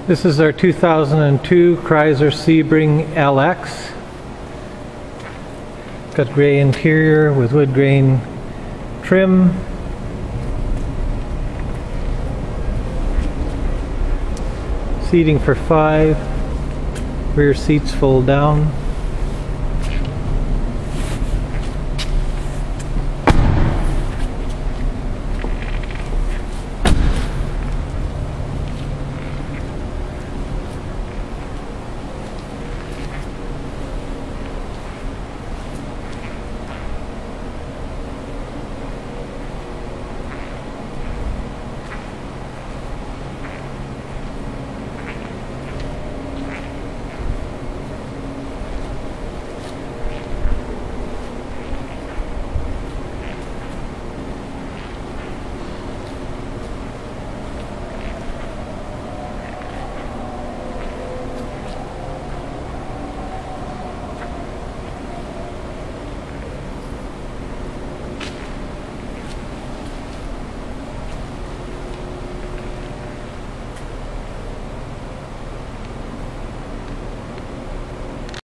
This is our 2002 Chrysler Sebring LX. It's got gray interior with wood grain trim. Seating for 5. Rear seats fold down.